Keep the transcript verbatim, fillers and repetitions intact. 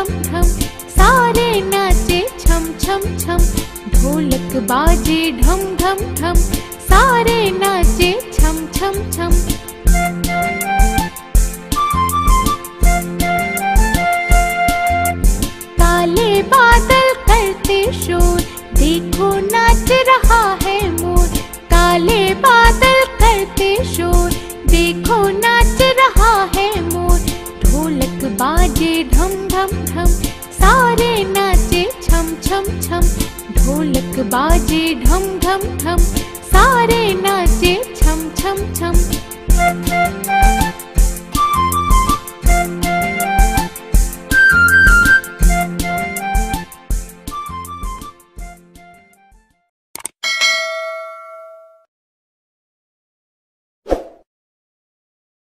धम धम, सारे नाचे छम छम छम। ढोलक बाजे ढम ढम ढम, सारे नाचे छम छम छम। काले बादल करते शोर, देखो नाच रहा है मोर। काले बादल करते शोर, देखो नाच रहा है मोर। ढोलक बाजे ढम ढम ढम, सारे नाचे छम छम छम। ढोलक बाजे ढम ढम ढम।